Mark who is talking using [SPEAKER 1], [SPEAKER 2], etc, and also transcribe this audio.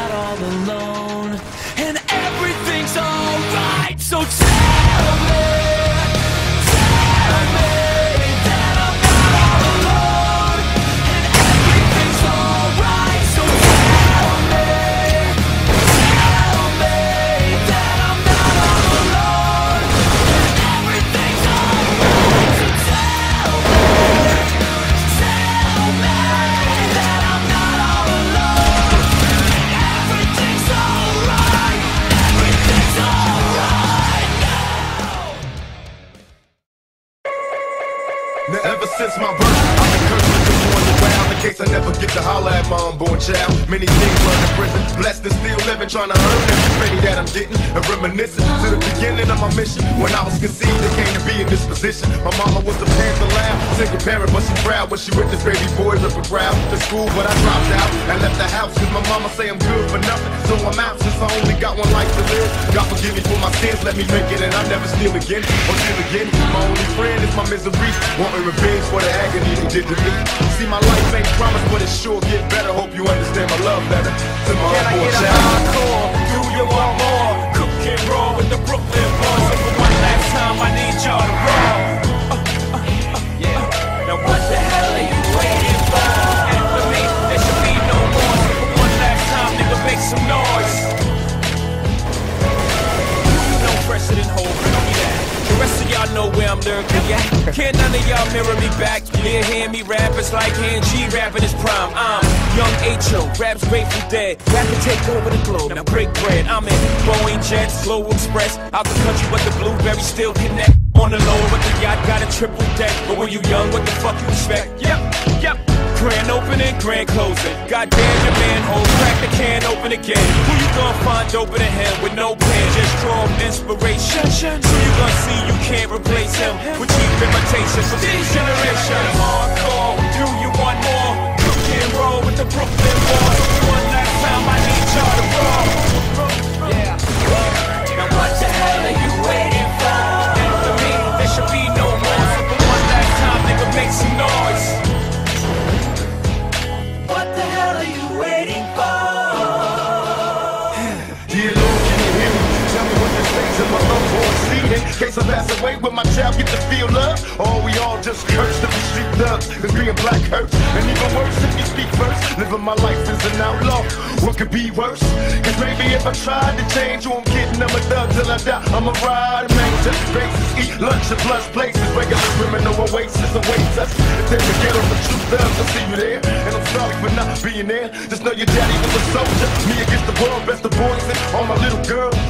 [SPEAKER 1] not all alone, and everything's alright. So tell me that I'm not all alone, and everything's alright. So tell me that I'm not all alone, and everything's alright. So tell me that I'm not all alone, and everything's alright. Everything's alright now.
[SPEAKER 2] Now ever since my birth, I've been cursed with the one around in case I never get to holler at my unborn child. Many things run in prison, blessed and still living, trying to earn every penny that I'm getting. And reminiscing to the beginning of my mission. When I was conceived, I came to be in this position. My mama was a Panther Lab, single parent, but she proud when she witnessed baby boys up a crowd to school. But I dropped out and left the house, cause my mama say I'm good for nothing. So I'm out since I only got one life to live. God forgive me for my sins, let me make it, and I'll never steal again or steal again. My only friend is my misery, wanting revenge for the agony they did to me. See, my life ain't promised, but it sure get better. Hope you understand my love letter to my unborn child.
[SPEAKER 3] Hardcore, do you want more? Cook and roll with the Brooklyn boys. So for one last time, I need y'all to roll. Yeah. Now what the hell are you waiting for? And for me, there should be no more. So for one last time, nigga, make some noise. You know fresher than whole, bring me that. The rest of y'all know where I'm lurking at. Can't none of y'all mirror me back. Yeah, hear me rap, it's like hearing G rapping his prime. I'm young H.O., rap's Grateful Dead. Rap can take over the globe, now break bread. I'm in Boeing Jets, Global Express. Out the country, but the blueberries still connect. On the low, but the yacht got a triple deck. But when you young, what the fuck you expect? Yep. Grand opening, grand closing. Goddamn your manhole, crack the can open again. Who you gonna find open in him with no plan? Just draw inspiration. So you gonna see you can't replace him with cheap imitations from this generation. Hardcore, do you want more? Cook and roll with the Brooklyn boys. One last time, I need y'all to roll. Yeah. Now what the hell are you waiting for? And for me, there should be no more. So for one last time, nigga, make some noise.
[SPEAKER 1] What the hell are you waiting for?
[SPEAKER 2] Dear Lord, can you hear me? Tell me what this means in my unborn seed. In case I pass away, will my child get to feel love? Or we all just cursed to be street thugs? Cause being black hurts, and even worse if you speak first. Living my life as an outlaw, what could be worse? Cause maybe if I tried to change, I'm kidding, I'm a thug till I die. I'm a ride, maintain bases, eat lunch at plush places. Regular criminal oasis awaits us. If they forget on the true thugs, I'll see you there. And I'm sorry for not being there. Just know your daddy was a soldier. Me against the world, best of boys and all my little girls.